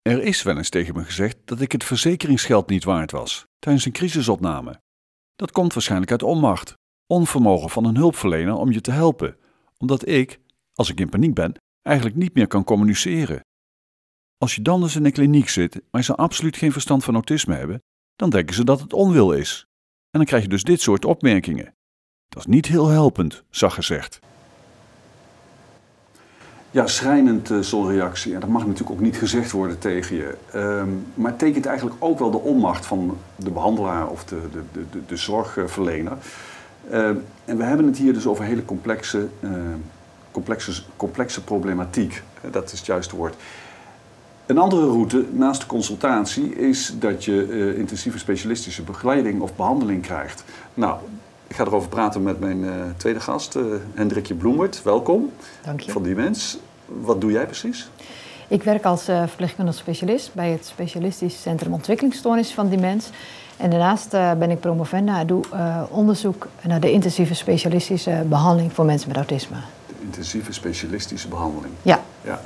Er is wel eens tegen me gezegd dat ik het verzekeringsgeld niet waard was, tijdens een crisisopname. Dat komt waarschijnlijk uit onmacht, onvermogen van een hulpverlener om je te helpen, omdat ik, als ik in paniek ben, eigenlijk niet meer kan communiceren. Als je dan dus in een kliniek zit, maar ze absoluut geen verstand van autisme hebben, dan denken ze dat het onwil is. En dan krijg je dus dit soort opmerkingen. Dat is niet heel helpend, zacht gezegd. Ja, schrijnend zo'n reactie. En dat mag natuurlijk ook niet gezegd worden tegen je. Maar het tekent eigenlijk ook wel de onmacht van de behandelaar of de zorgverlener. En we hebben het hier dus over hele complexe problematiek. Dat is het juiste woord. Een andere route naast de consultatie is dat je intensieve specialistische begeleiding of behandeling krijgt. Nou, ik ga erover praten met mijn tweede gast, Hendrikje Bloemert. Welkom. Dank je. Van Dimens. Wat doe jij precies? Ik werk als verpleegkundig specialist bij het Specialistisch Centrum Ontwikkelingsstoornis van Dimens. En daarnaast ben ik promovenda en doe onderzoek naar de intensieve specialistische behandeling voor mensen met autisme. De intensieve specialistische behandeling? Ja. Ja.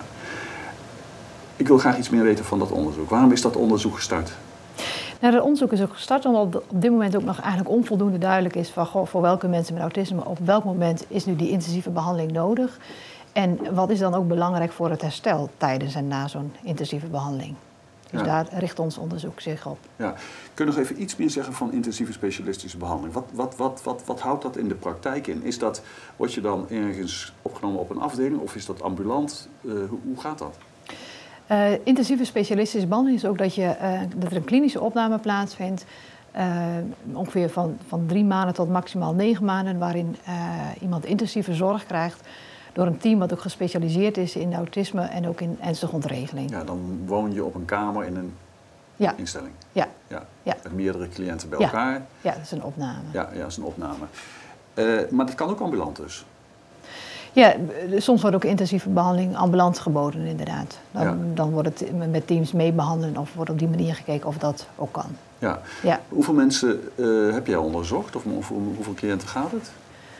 Ik wil graag iets meer weten van dat onderzoek. Waarom is dat onderzoek gestart? Nou, dat onderzoek is ook gestart omdat op dit moment ook nog eigenlijk onvoldoende duidelijk is van voor welke mensen met autisme op welk moment is nu die intensieve behandeling nodig. En wat is dan ook belangrijk voor het herstel tijdens en na zo'n intensieve behandeling. Dus ja. Daar richt ons onderzoek zich op. Ja. Kun je nog even iets meer zeggen van intensieve specialistische behandeling? Wat houdt dat in de praktijk in? Word je dan ergens opgenomen op een afdeling of is dat ambulant? Hoe gaat dat? Intensieve specialistische behandeling is ook dat er een klinische opname plaatsvindt. Ongeveer van 3 maanden tot maximaal 9 maanden, waarin iemand intensieve zorg krijgt door een team wat ook gespecialiseerd is in autisme en ook in ernstige ontregeling. Ja, dan woon je op een kamer in een instelling. Ja. Met meerdere cliënten bij elkaar. Ja, dat is een opname. Ja, dat is een opname. Maar dat kan ook ambulant dus? Ja, soms wordt ook intensieve behandeling ambulant geboden inderdaad. Dan wordt het met teams mee behandelen of wordt op die manier gekeken of dat ook kan. Ja. Hoeveel mensen heb jij onderzocht of hoeveel cliënten gaat het?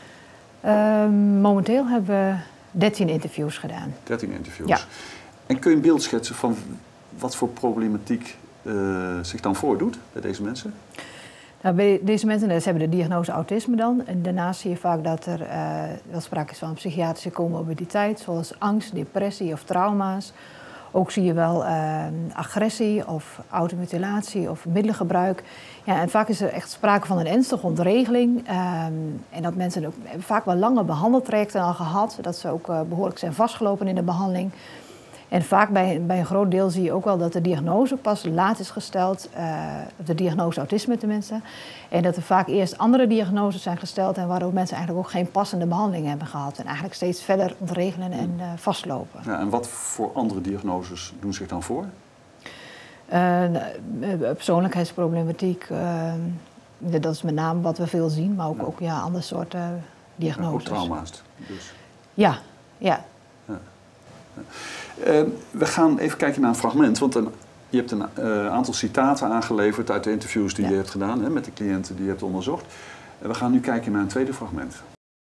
Momenteel hebben we 13 interviews gedaan. 13 interviews. Ja. En kun je een beeld schetsen van wat voor problematiek zich dan voordoet bij deze mensen? Nou, bij deze mensen ze hebben de diagnose autisme dan. En daarnaast zie je vaak dat er wel sprake is van psychiatrische comorbiditeit, zoals angst, depressie of trauma's. Ook zie je wel agressie of automutilatie of middelengebruik. Ja, en vaak is er echt sprake van een ernstige ontregeling. En dat mensen ook vaak wel lange behandeltrajecten al gehad. Dat ze ook behoorlijk zijn vastgelopen in de behandeling. En vaak bij een groot deel zie je ook wel dat de diagnose pas laat is gesteld. De diagnose autisme tenminste. En dat er vaak eerst andere diagnoses zijn gesteld en waardoor mensen eigenlijk ook geen passende behandeling hebben gehad. En eigenlijk steeds verder ontregelen en vastlopen. Ja, en wat voor andere diagnoses doen zich dan voor? Persoonlijkheidsproblematiek. Dat is met name wat we veel zien, maar ook andere soorten diagnoses. Ja, ook trauma's dus? Ja. We gaan even kijken naar een fragment, want je hebt een aantal citaten aangeleverd uit de interviews die je hebt gedaan met de cliënten die je hebt onderzocht. We gaan nu kijken naar een tweede fragment.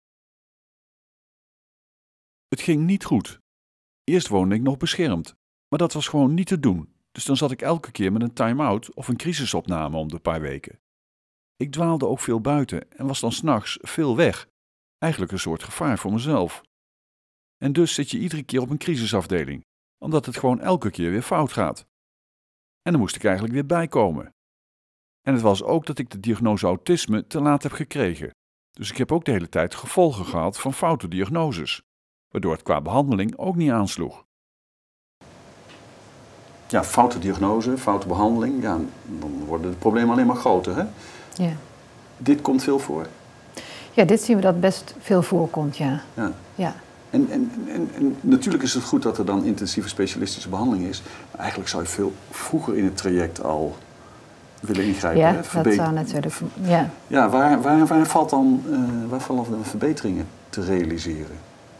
Het ging niet goed. Eerst woonde ik nog beschermd, maar dat was gewoon niet te doen. Dus dan zat ik elke keer met een time-out of een crisisopname om de paar weken. Ik dwaalde ook veel buiten en was dan 's nachts veel weg. Eigenlijk een soort gevaar voor mezelf. En dus zit je iedere keer op een crisisafdeling, omdat het gewoon elke keer weer fout gaat. En dan moest ik eigenlijk weer bijkomen. En het was ook dat ik de diagnose autisme te laat heb gekregen. Dus ik heb ook de hele tijd gevolgen gehad van foute diagnoses, waardoor het qua behandeling ook niet aansloeg. Ja, foute diagnose, foute behandeling, ja, dan worden de problemen alleen maar groter, hè? Ja. Dit komt veel voor? Ja, dit zien we dat best veel voorkomt, ja. En natuurlijk is het goed dat er dan intensieve specialistische behandeling is. Maar eigenlijk zou je veel vroeger in het traject al willen ingrijpen. Ja, hè? dat zou natuurlijk... Ja, waar vallen dan verbeteringen te realiseren?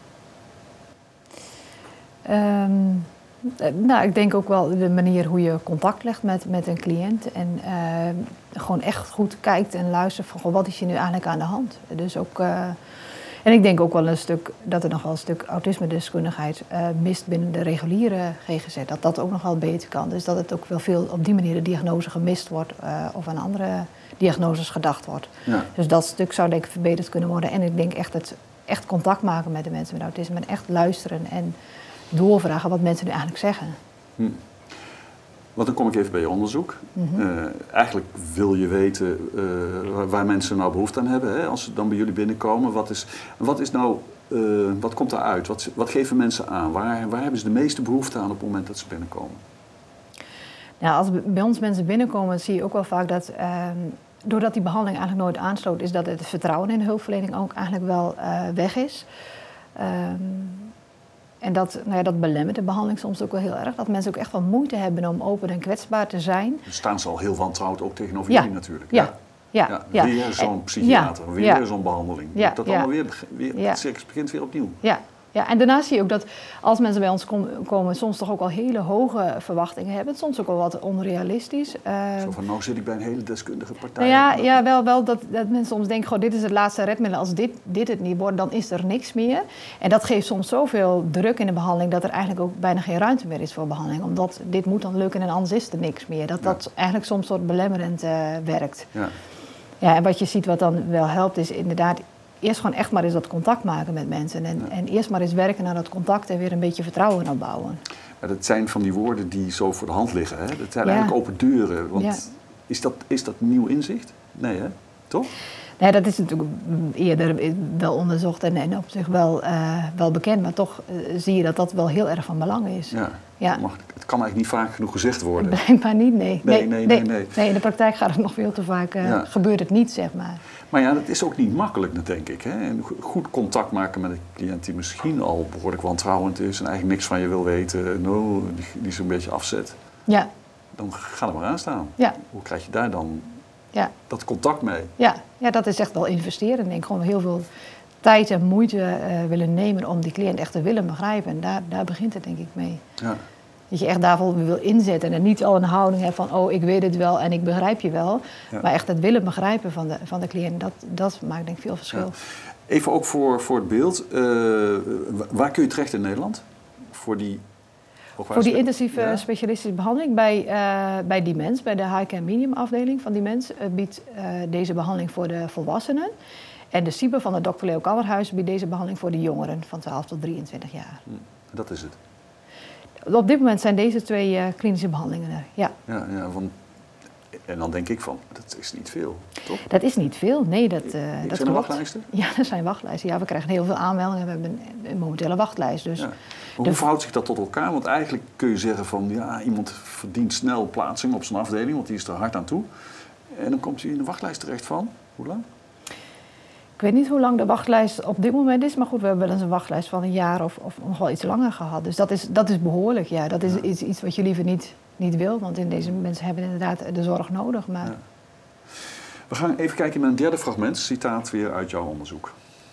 Nou, ik denk ook wel de manier hoe je contact legt met een cliënt. En gewoon echt goed kijkt en luistert van wat is hier nu eigenlijk aan de hand. Dus ook... En ik denk ook wel een stuk dat er nog wel een stuk autisme-deskundigheid mist binnen de reguliere GGZ. Dat dat ook nog wel beter kan. Dus dat het ook wel veel op die manier de diagnose gemist wordt of aan andere diagnoses gedacht wordt. Ja. Dus dat stuk zou denk ik verbeterd kunnen worden. En ik denk echt contact maken met de mensen met autisme en echt luisteren en doorvragen wat mensen nu eigenlijk zeggen. Want dan kom ik even bij je onderzoek. Eigenlijk wil je weten waar mensen nou behoefte aan hebben, hè, als ze dan bij jullie binnenkomen. Wat komt eruit? Wat geven mensen aan? Waar hebben ze de meeste behoefte aan op het moment dat ze binnenkomen? Nou, als bij ons mensen binnenkomen, zie je ook wel vaak dat doordat die behandeling eigenlijk nooit aansloot, is dat het vertrouwen in de hulpverlening ook eigenlijk wel weg is. En dat belemmert de behandeling soms ook wel heel erg. Dat mensen ook echt wel moeite hebben om open en kwetsbaar te zijn. Dan staan ze al heel wantrouwd ook tegenover jullie natuurlijk. Ja. Weer zo'n psychiater, weer zo'n behandeling. Dat allemaal weer het circus begint weer opnieuw. Ja, en daarnaast zie je ook dat als mensen bij ons komen soms toch ook al hele hoge verwachtingen hebben. Soms ook wel wat onrealistisch. Zo van, nou zit ik bij een hele deskundige partij. Wel dat mensen soms denken, goh, dit is het laatste redmiddel. Als dit het niet wordt, dan is er niks meer. En dat geeft soms zoveel druk in de behandeling dat er eigenlijk ook bijna geen ruimte meer is voor behandeling. Omdat dit moet dan lukken en anders is er niks meer. Dat eigenlijk soms soort belemmerend werkt. Ja, en wat je ziet wat dan wel helpt is inderdaad eerst gewoon echt maar eens dat contact maken met mensen. En eerst maar eens werken naar dat contact en weer een beetje vertrouwen opbouwen. Ja, dat zijn van die woorden die zo voor de hand liggen. Hè? Dat zijn eigenlijk open deuren. Want is dat nieuw inzicht? Nee, hè? Toch? Nee, dat is natuurlijk eerder wel onderzocht en op zich wel bekend. Maar toch zie je dat wel heel erg van belang is. Ja. Maar het kan eigenlijk niet vaak genoeg gezegd worden. Blijkbaar niet, nee. Nee, in de praktijk gaat het nog veel te vaak, gebeurt het niet, zeg maar. Maar ja, dat is ook niet makkelijk, denk ik. Hè? En goed contact maken met een cliënt die misschien al behoorlijk wantrouwend is en eigenlijk niks van je wil weten, die zo'n beetje afzet. Ja. Dan ga er maar aan staan. Ja. Hoe krijg je daar dan dat contact mee? Ja, dat is echt wel investeren. Ik denk gewoon heel veel tijd en moeite willen nemen om die cliënt echt te willen begrijpen. En daar begint het denk ik mee. Ja. Dat je echt daarvoor wil inzetten en niet al een houding hebt van ik weet het wel en ik begrijp je wel. Ja. Maar echt het willen begrijpen van de cliënt, dat maakt denk ik veel verschil. Ja. Even ook voor het beeld, waar kun je terecht in Nederland? Voor die intensieve specialistische behandeling bij Dimens, bij de high-care medium afdeling van Dimens, biedt deze behandeling voor de volwassenen. En de SIBE van het Dr. Leo Kammerhuis biedt deze behandeling voor de jongeren van 12 tot 23 jaar. Dat is het. Op dit moment zijn deze twee klinische behandelingen er, ja. En dan denk ik van, dat is niet veel, toch? Dat is niet veel, nee. Zijn er wachtlijsten? Ja, er zijn wachtlijsten. Ja, we krijgen heel veel aanmeldingen. We hebben een momentele wachtlijst. Dus hoe verhoudt zich dat tot elkaar? Want eigenlijk kun je zeggen van, iemand verdient snel plaatsing op zijn afdeling, want die is er hard aan toe. En dan komt hij in de wachtlijst terecht van, hoe lang? Ik weet niet hoe lang de wachtlijst op dit moment is, maar goed, we hebben wel eens een wachtlijst van een jaar of nog wel iets langer gehad. Dus dat is behoorlijk, ja. Dat is iets wat je liever niet wil, want deze mensen hebben inderdaad de zorg nodig. Maar... Ja. We gaan even kijken naar een derde fragment, citaat weer uit jouw onderzoek.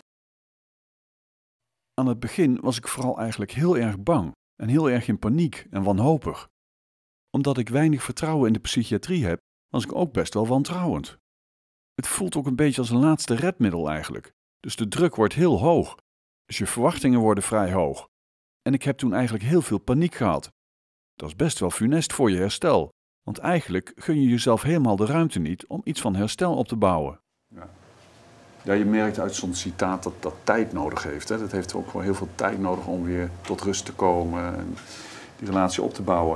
Aan het begin was ik vooral eigenlijk heel erg bang en heel erg in paniek en wanhopig. Omdat ik weinig vertrouwen in de psychiatrie heb, was ik ook best wel wantrouwend. Het voelt ook een beetje als een laatste redmiddel eigenlijk. Dus de druk wordt heel hoog. Dus je verwachtingen worden vrij hoog. En ik heb toen eigenlijk heel veel paniek gehad. Dat is best wel funest voor je herstel. Want eigenlijk gun je jezelf helemaal de ruimte niet om iets van herstel op te bouwen. Ja, je merkt uit zo'n citaat dat tijd nodig heeft. Hè? Dat heeft ook wel heel veel tijd nodig om weer tot rust te komen en die relatie op te bouwen.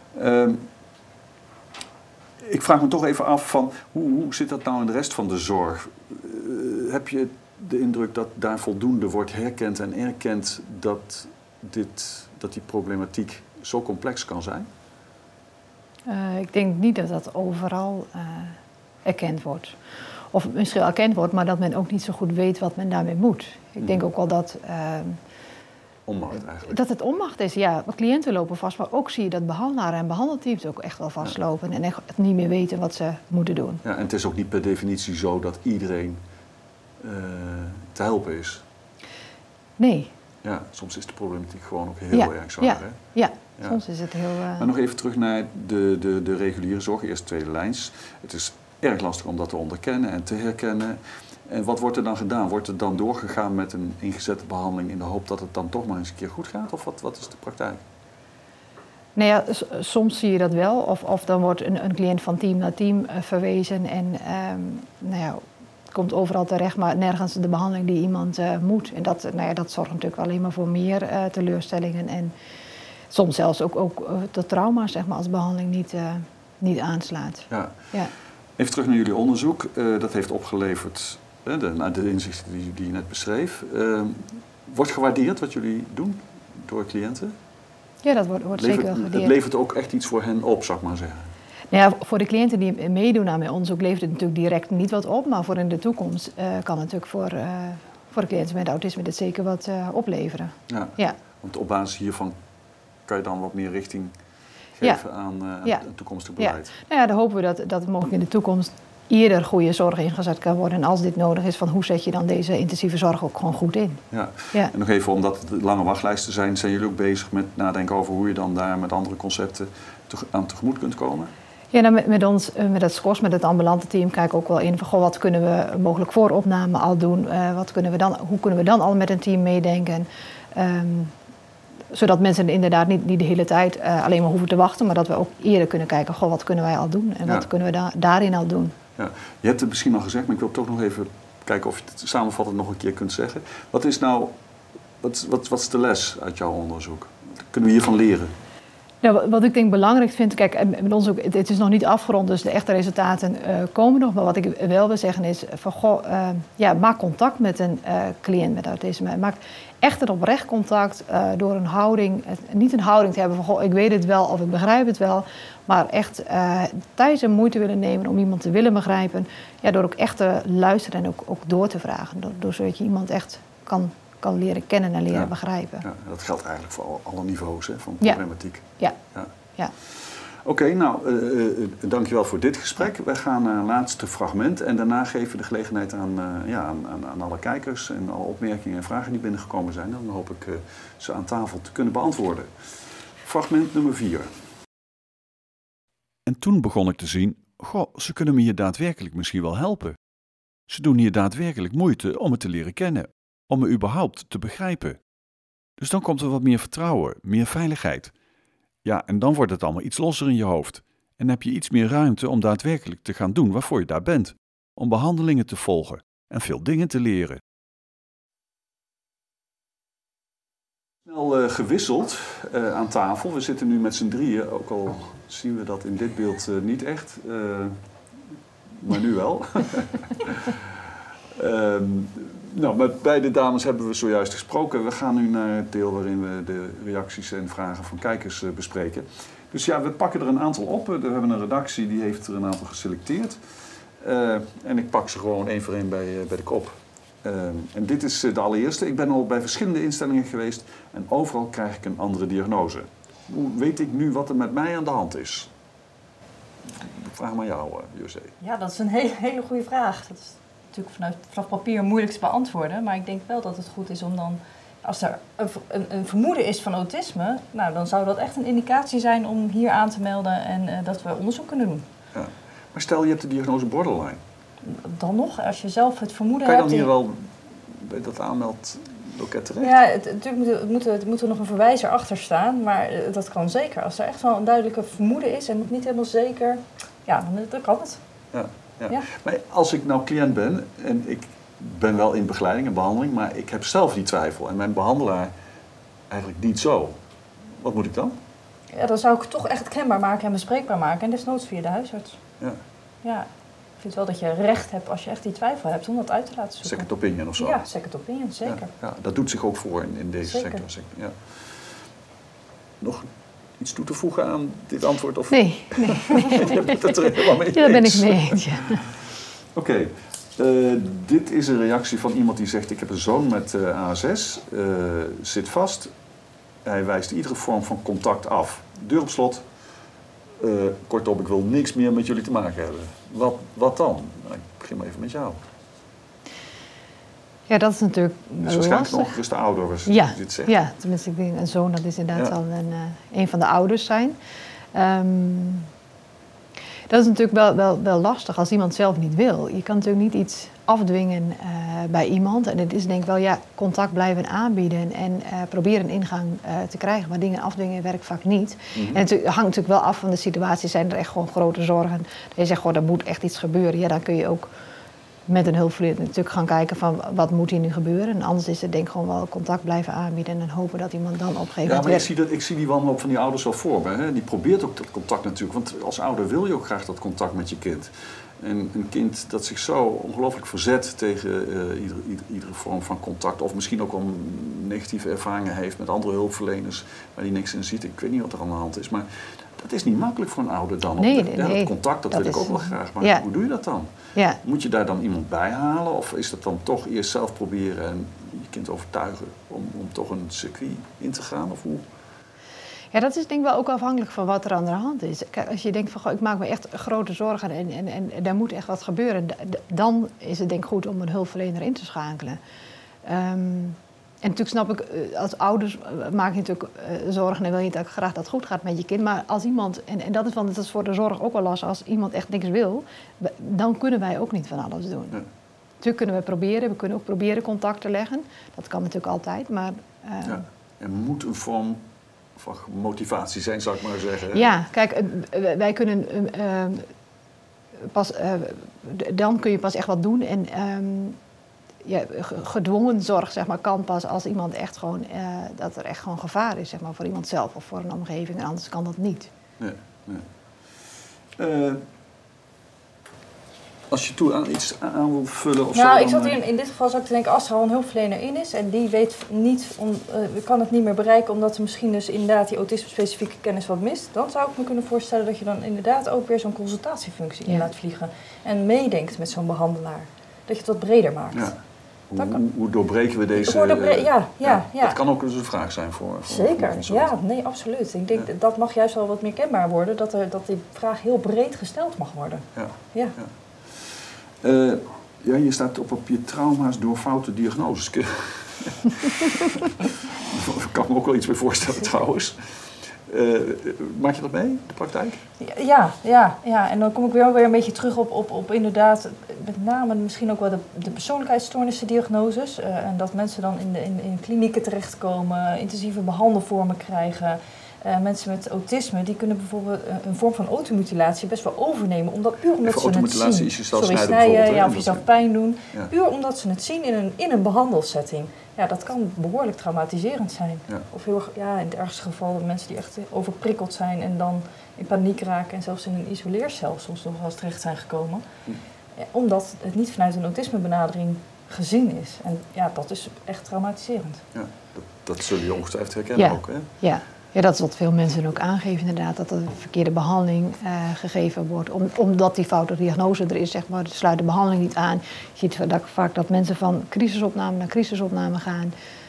Ik vraag me toch even af van hoe zit dat nou in de rest van de zorg? Heb je de indruk dat daar voldoende wordt herkend en erkend dat die problematiek zo complex kan zijn? Ik denk niet dat dat overal erkend wordt. Of misschien erkend wordt, maar dat men ook niet zo goed weet wat men daarmee moet. Ik denk ook wel dat... onmacht eigenlijk. Dat het onmacht is, ja. Cliënten lopen vast, maar ook zie je dat behandelaren en behandelteams ook echt wel vastlopen en echt niet meer weten wat ze moeten doen. Ja, en het is ook niet per definitie zo dat iedereen te helpen is. Nee. Ja, soms is de problematiek gewoon ook heel erg zwaar. Hè? Ja, soms is het heel... Maar nog even terug naar de reguliere zorg, eerst tweede lijns. Het is erg lastig om dat te onderkennen en te herkennen. En wat wordt er dan gedaan? Wordt er dan doorgegaan met een ingezette behandeling in de hoop dat het dan toch maar eens een keer goed gaat? Of wat is de praktijk? Nou ja, soms zie je dat wel. Of dan wordt een cliënt van team naar team verwezen en nou ja, komt overal terecht, maar nergens de behandeling die iemand moet. En dat zorgt natuurlijk alleen maar voor meer teleurstellingen en soms zelfs ook tot trauma, zeg maar, als behandeling niet aanslaat. Ja. Ja. Even terug naar jullie onderzoek. Dat heeft opgeleverd de inzichten die je net beschreef. Wordt gewaardeerd wat jullie doen door cliënten? Ja, dat wordt zeker wel gewaardeerd. Het levert ook echt iets voor hen op, zou ik maar zeggen. Nou ja, voor de cliënten die meedoen aan mijn onderzoek levert het natuurlijk direct niet wat op, maar voor in de toekomst kan het natuurlijk voor de cliënten met autisme dit zeker wat opleveren. Ja. Ja. Want op basis hiervan kan je dan wat meer richting geven aan een toekomstig beleid. Ja. Nou ja, dan hopen we dat mogelijk in de toekomst eerder goede zorg ingezet kan worden. En als dit nodig is, van hoe zet je dan deze intensieve zorg ook gewoon goed in? Ja. Ja. En nog even, omdat het lange wachtlijsten zijn jullie ook bezig met nadenken over hoe je dan daar met andere concepten aan tegemoet kunt komen? Ja, nou, met het SCORS, met het ambulante team, kijken we ook wel in van wat kunnen we mogelijk voor opname al doen? Hoe kunnen we dan al met een team meedenken? Zodat mensen inderdaad niet de hele tijd alleen maar hoeven te wachten, maar dat we ook eerder kunnen kijken, wat kunnen wij al doen en wat kunnen we daarin al doen? Ja. Je hebt het misschien al gezegd, maar ik wil toch nog even kijken of je het samenvattend nog een keer kunt zeggen. Wat is de les uit jouw onderzoek? Wat kunnen we hiervan leren? Nou, wat ik denk belangrijk vind, kijk, met ons ook, het is nog niet afgerond, dus de echte resultaten komen nog. Maar wat ik wel wil zeggen is, maak contact met een cliënt met autisme. Maak echt een oprecht contact door een houding, niet een houding te hebben van, ik weet het wel of ik begrijp het wel. Maar echt tijd en moeite willen nemen om iemand te willen begrijpen. Ja, door ook echt te luisteren en ook door te vragen. Zodat je iemand echt kan leren kennen en leren begrijpen. Ja, dat geldt eigenlijk voor alle niveaus van problematiek. Ja. Oké, dankjewel voor dit gesprek. We gaan naar een laatste fragment en daarna geven we de gelegenheid aan alle kijkers en alle opmerkingen en vragen die binnengekomen zijn. Dan hoop ik ze aan tafel te kunnen beantwoorden. Fragment nummer 4. En toen begon ik te zien, ze kunnen me hier daadwerkelijk misschien wel helpen. Ze doen hier daadwerkelijk moeite om me te leren kennen, om me überhaupt te begrijpen. Dus dan komt er wat meer vertrouwen, meer veiligheid. Ja, en dan wordt het allemaal iets losser in je hoofd. En heb je iets meer ruimte om daadwerkelijk te gaan doen waarvoor je daar bent. Om behandelingen te volgen en veel dingen te leren. Snel gewisseld aan tafel. We zitten nu met z'n drieën, ook al zien we dat in dit beeld niet echt. Maar nu wel. Met beide dames hebben we zojuist gesproken. We gaan nu naar het deel waarin we de reacties en vragen van kijkers bespreken. Dus ja, we pakken er een aantal op. We hebben een redactie die heeft er een aantal geselecteerd. En ik pak ze gewoon één voor één bij de kop. En dit is de allereerste. Ik ben al bij verschillende instellingen geweest en overal krijg ik een andere diagnose. Hoe weet ik nu wat er met mij aan de hand is? Ik vraag maar jou, José. Ja, dat is een hele goede vraag. Dat is natuurlijk vanaf papier moeilijk te beantwoorden. Maar ik denk wel dat het goed is om dan, als er een vermoeden is van autisme, nou, dan zou dat echt een indicatie zijn om hier aan te melden en dat we onderzoek kunnen doen. Ja. Maar stel je hebt de diagnose borderline. Dan nog, als je zelf het vermoeden hebt... Kan je dan hier wel bij dat aanmeldloket terecht? Ja, het moet er nog een verwijzer achter staan, maar dat kan zeker. Als er echt wel een duidelijke vermoeden is en nog niet helemaal zeker, ja, dan kan het. Ja. Maar als ik nou cliënt ben en ik ben wel in begeleiding en behandeling, maar ik heb zelf die twijfel en mijn behandelaar eigenlijk niet zo. Wat moet ik dan? Ja, dan zou ik het toch echt kenbaar maken en bespreekbaar maken en desnoods via de huisarts. Ja. Ik vind wel dat je recht hebt, als je echt die twijfel hebt, om dat uit te laten zoeken. Second opinion of zo? Ja, second opinion, zeker. Ja, dat doet zich ook voor in deze sector. Ja. Nog iets toe te voegen aan dit antwoord? Of? Nee. Je bent het er helemaal mee eens. Ja, daar ben ik mee eens. Oké. Dit is een reactie van iemand die zegt, ik heb een zoon met ASS, zit vast. Hij wijst iedere vorm van contact af. Deur op slot. Kortom, ik wil niks meer met jullie te maken hebben. Wat dan? Nou, ik begin maar even met jou. Ja, dat is natuurlijk dat is waarschijnlijk nog eens de ouder als je dit zegt. Ja, tenminste, ik denk een zoon, dat is inderdaad al een van de ouders zijn. Dat is natuurlijk wel lastig als iemand zelf niet wil. Je kan natuurlijk niet iets afdwingen bij iemand. En het is denk ik wel, contact blijven aanbieden en proberen een ingang te krijgen. Maar dingen afdwingen werkt vaak niet. En het hangt natuurlijk wel af van de situatie. Zijn er echt gewoon grote zorgen? Dat je zegt, er moet echt iets gebeuren. Ja, dan kun je ook met een hulpverlener natuurlijk gaan kijken van wat moet hier nu gebeuren. En anders is het denk ik gewoon wel contact blijven aanbieden en hopen dat iemand dan op een gegeven moment... Ja, maar ik zie die wanhoop van die ouders wel voor me. Hè? Die probeert ook dat contact natuurlijk. Want als ouder wil je ook graag dat contact met je kind. En een kind dat zich zo ongelooflijk verzet tegen iedere vorm van contact... of misschien ook wel negatieve ervaringen heeft met andere hulpverleners... waar die niks in ziet. Ik weet niet wat er aan de hand is, maar... Dat is niet makkelijk voor een ouder dan. Nee. Dat contact, dat wil ik ook wel graag. Maar hoe doe je dat dan? Ja. Moet je daar dan iemand bij halen? Of is dat dan toch eerst zelf proberen en je kind overtuigen om toch een circuit in te gaan? Of hoe? Ja, dat is denk ik wel ook afhankelijk van wat er aan de hand is. Kijk, als je denkt van, ik maak me echt grote zorgen en daar moet echt wat gebeuren... dan is het denk ik goed om een hulpverlener in te schakelen. En natuurlijk snap ik, als ouders maak je natuurlijk zorgen en wil je dat graag dat het goed gaat met je kind. Maar als iemand, en dat is voor de zorg ook wel lastig, als iemand echt niks wil, dan kunnen wij ook niet van alles doen. Ja. Natuurlijk kunnen we kunnen ook proberen contact te leggen. Dat kan natuurlijk altijd, maar... Er moet een vorm van motivatie zijn, zou ik maar zeggen. Hè? Ja, kijk, wij kunnen dan kun je pas echt wat doen en... gedwongen zorg zeg maar, kan pas als iemand echt gewoon, dat er echt gewoon gevaar is zeg maar, voor iemand zelf of voor een omgeving. En anders kan dat niet. Nee. Als je iets aan wil vullen of nou, zo... ik zat in dit geval zou ik te denken, als er al een hulpverlener in is en die weet niet, kan het niet meer bereiken omdat er misschien dus inderdaad die autisme-specifieke kennis wat mist, dan zou ik me kunnen voorstellen dat je dan inderdaad ook weer zo'n consultatiefunctie in laat vliegen en meedenkt met zo'n behandelaar. Dat je het wat breder maakt. Ja. Hoe doorbreken we deze... Dat kan ook dus een vraag zijn voor zeker, nee, absoluut. Ik denk dat mag juist wel wat meer kenbaar worden, dat die vraag heel breed gesteld mag worden. Je staat op je trauma's door foute diagnoses. Daar kan me ook wel iets bij voorstellen trouwens. Maak je dat mee, de praktijk? Ja. En dan kom ik weer een beetje terug op inderdaad, met name misschien ook wel de persoonlijkheidsstoornissen-diagnoses. En dat mensen dan in klinieken terechtkomen, intensieve behandelvormen krijgen. Mensen met autisme, die kunnen bijvoorbeeld een vorm van automutilatie best wel overnemen. Omdat ze het zien. Is jezelf snijden of jezelf pijn doen. Ja. Puur omdat ze het zien in een behandelsetting. Ja, dat kan behoorlijk traumatiserend zijn. Ja. Of heel in het ergste geval mensen die echt overprikkeld zijn en dan in paniek raken en zelfs in een isoleercel soms nog wel eens terecht zijn gekomen. Ja, omdat het niet vanuit een autismebenadering gezien is. En dat is echt traumatiserend. Ja, dat zullen je ongetwijfeld herkennen ook, hè? Ja, dat is wat veel mensen ook aangeven inderdaad, dat er verkeerde behandeling gegeven wordt. Omdat die foute diagnose er is, zeg maar, sluit de behandeling niet aan. Je ziet vaak dat mensen van crisisopname naar crisisopname gaan.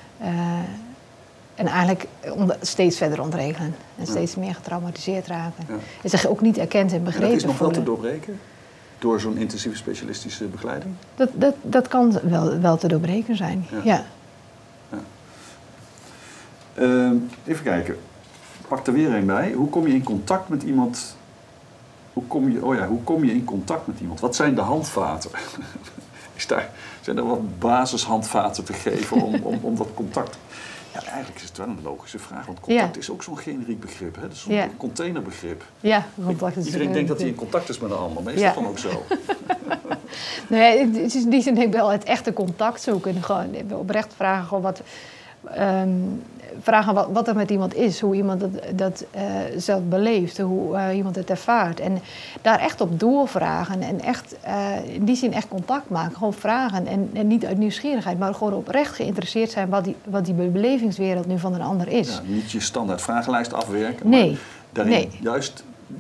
En eigenlijk steeds verder ontregelen en steeds meer getraumatiseerd raken. Ja. En zich ook niet erkend en begrepen voelen. En dat is nog wel te doorbreken? Door zo'n intensieve specialistische begeleiding? Dat kan wel te doorbreken zijn, ja. Even kijken. Pak er weer een bij. Hoe kom je in contact met iemand? Hoe kom je in contact met iemand? Wat zijn de handvaten? Zijn er wat basishandvaten te geven om dat contact? Ja, eigenlijk is het wel een logische vraag, want contact is ook zo'n generiek begrip. Hè? Dat is zo'n containerbegrip. Ja, contact is iedereen denkt dat hij in contact is met een ander, maar is dat dan ook zo? Nee, het is in die zin denk ik wel het echte contact zoeken. Gewoon oprecht vragen gewoon vragen wat er met iemand is, hoe iemand dat zelf beleeft, hoe iemand het ervaart. En daar echt op doorvragen en echt in die zin echt contact maken. Gewoon vragen en niet uit nieuwsgierigheid, maar gewoon oprecht geïnteresseerd zijn wat die belevingswereld nu van een ander is. Ja, niet je standaard vragenlijst afwerken, maar daarin juist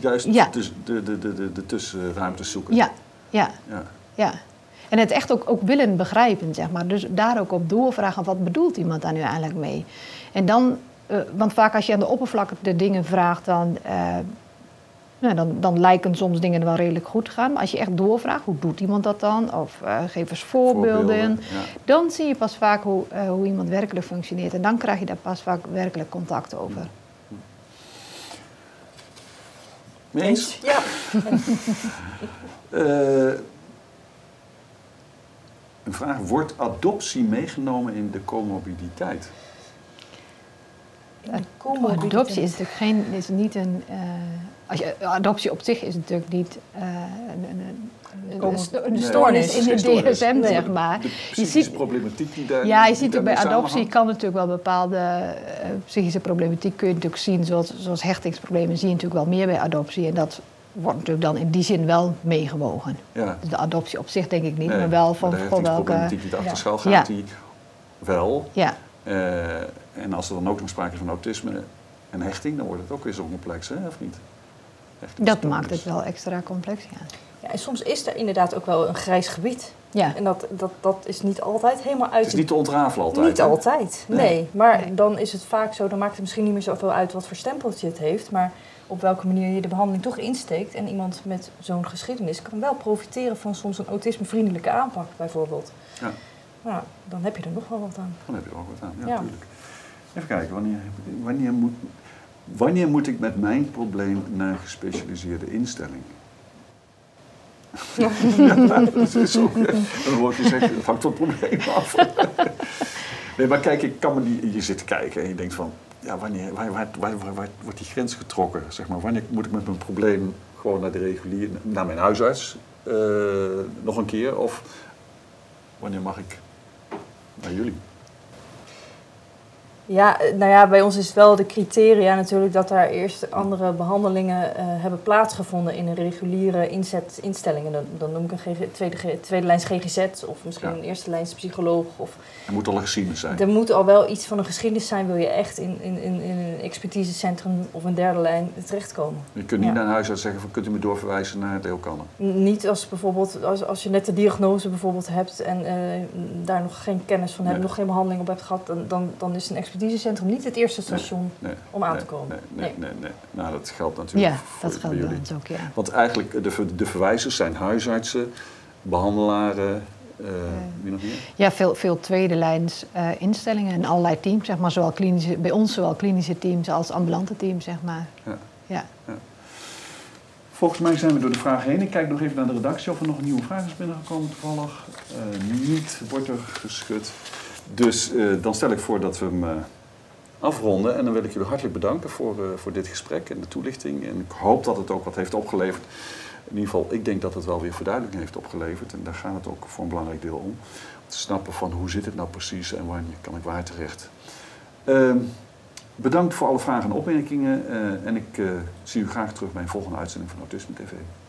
de tussenruimtes zoeken. Ja. En het echt ook willen begrijpen, zeg maar. Dus daar ook op doorvragen, wat bedoelt iemand daar nu eigenlijk mee? En dan, want vaak als je aan de oppervlakte de dingen vraagt, dan lijken soms dingen wel redelijk goed te gaan. Maar als je echt doorvraagt, hoe doet iemand dat dan? Of geef eens voorbeelden. Dan zie je pas vaak hoe iemand werkelijk functioneert. En dan krijg je daar pas vaak werkelijk contact over. Eens? Ja. Een vraag, wordt adoptie meegenomen in de comorbiditeit? Adoptie is natuurlijk adoptie op zich is natuurlijk niet een stoornis in de DSM, zeg maar. De psychische problematiek die daar. Ja, je ziet natuurlijk bij adoptie kan natuurlijk wel bepaalde psychische problematiek kun je natuurlijk zien, zoals hechtingsproblemen zie je natuurlijk wel meer bij adoptie. En dat wordt natuurlijk dan in die zin wel meegewogen. Ja. Dus de adoptie op zich denk ik niet, maar wel van de hechtingsproblematiek die achter schuil gaat, die wel. Ja. En als er dan ook nog sprake is van autisme en hechting, dan wordt het ook weer zo complex, hè, of niet? Dat maakt het wel extra complex, ja. Ja, en soms is er inderdaad ook wel een grijs gebied. Ja. En dat is niet altijd helemaal uit. Het is niet te ontrafelen altijd. Niet hè? altijd, nee. Maar dan is het vaak zo, dan maakt het misschien niet meer zoveel uit wat voor stempeltje het heeft. Maar op welke manier je de behandeling toch insteekt. En iemand met zo'n geschiedenis kan wel profiteren van soms een autismevriendelijke aanpak, bijvoorbeeld. Ja. Nou, dan heb je er nog wel wat aan. Dan heb je er ook wat aan, ja, Ja. natuurlijk. Even kijken, wanneer moet ik met mijn probleem naar een gespecialiseerde instelling? Ja, dat is ook. Dan wordt gezegd, het hangt van het probleem af. Nee, maar kijk, je zit te kijken en je denkt van, ja, waar wordt die grens getrokken? Zeg maar, wanneer moet ik met mijn probleem gewoon naar mijn huisarts nog een keer? Of wanneer mag ik naar jullie? Ja, nou ja, bij ons is wel de criteria natuurlijk dat daar eerst andere behandelingen hebben plaatsgevonden in een reguliere instellingen. Dan noem ik een tweede lijns GGZ of misschien een eerste lijns psycholoog. Er moet al een geschiedenis zijn. Er moet al wel iets van een geschiedenis zijn, wil je echt in een expertisecentrum of een derde lijn terechtkomen. Je kunt niet naar een huisarts zeggen van kunt u me doorverwijzen naar Deelkanne. Niet als bijvoorbeeld, als je net de diagnose bijvoorbeeld hebt en daar nog geen kennis van hebt, nog geen behandeling op hebt gehad, dan is een expertisecentrum niet het eerste station om aan te komen. Nee. Nou, dat geldt natuurlijk voor dat geldt jullie. bij ons ook, ja. Want eigenlijk de verwijzers zijn huisartsen, behandelaren, wie nog meer? Ja, veel tweede lijns instellingen en allerlei teams, zeg maar, bij ons zowel klinische teams als ambulante teams, zeg maar. Ja. Volgens mij zijn we door de vragen heen. Ik kijk nog even naar de redactie of er nog een nieuwe vraag is binnengekomen toevallig. Niet, wordt er geschud. Dus dan stel ik voor dat we hem afronden. En dan wil ik jullie hartelijk bedanken voor dit gesprek en de toelichting. En ik hoop dat het ook wat heeft opgeleverd. In ieder geval, ik denk dat het wel weer verduidelijking heeft opgeleverd. En daar gaat het ook voor een belangrijk deel om. Om te snappen van hoe zit het nou precies en wanneer kan ik waar terecht. Bedankt voor alle vragen en opmerkingen. En ik zie u graag terug bij een volgende uitzending van Autisme TV.